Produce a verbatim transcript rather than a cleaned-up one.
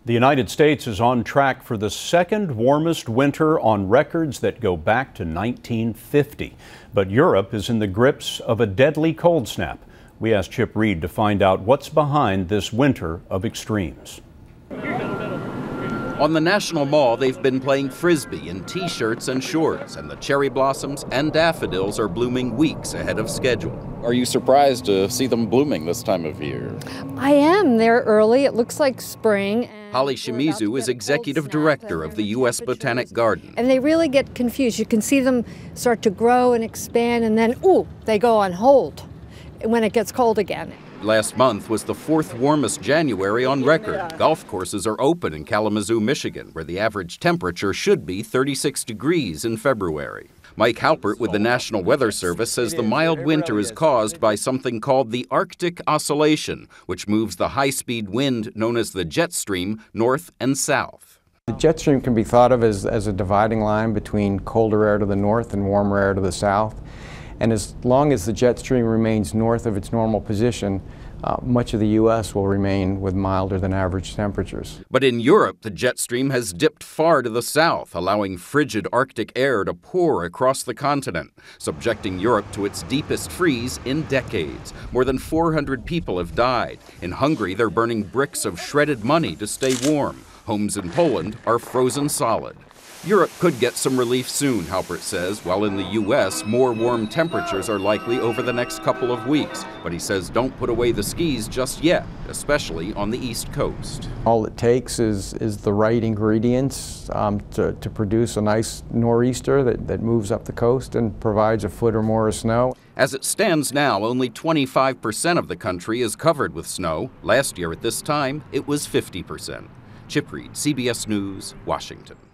The United States is on track for the second warmest winter on records that go back to nineteen fifty. But Europe is in the grips of a deadly cold snap. We asked Chip Reed to find out what's behind this winter of extremes. On the National Mall, they've been playing frisbee in t-shirts and shorts, and the cherry blossoms and daffodils are blooming weeks ahead of schedule. Are you surprised to see them blooming this time of year? I am. They're early. It looks like spring. Holly Shimizu is executive director of the U S Botanic Garden. And they really get confused. You can see them start to grow and expand, and then, ooh, they go on hold when it gets cold again. Last month was the fourth warmest January on record. Golf courses are open in Kalamazoo, Michigan, where the average temperature should be thirty-six degrees in February. Mike Halpert with the National Weather Service says the mild winter is caused by something called the Arctic Oscillation, which moves the high-speed wind known as the jet stream north and south. The jet stream can be thought of as, as a dividing line between colder air to the north and warmer air to the south. And as long as the jet stream remains north of its normal position, uh, much of the U S will remain with milder than average temperatures. But in Europe, the jet stream has dipped far to the south, allowing frigid Arctic air to pour across the continent, subjecting Europe to its deepest freeze in decades. More than four hundred people have died. In Hungary, they're burning bricks of shredded money to stay warm. Homes in Poland are frozen solid. Europe could get some relief soon, Halpert says, while in the U S more warm temperatures are likely over the next couple of weeks. But he says don't put away the skis just yet, especially on the East Coast. All it takes is, is the right ingredients um, to, to produce a nice nor'easter that, that moves up the coast and provides a foot or more of snow. As it stands now, only twenty-five percent of the country is covered with snow. Last year at this time, it was fifty percent. Chip Reed, C B S News, Washington.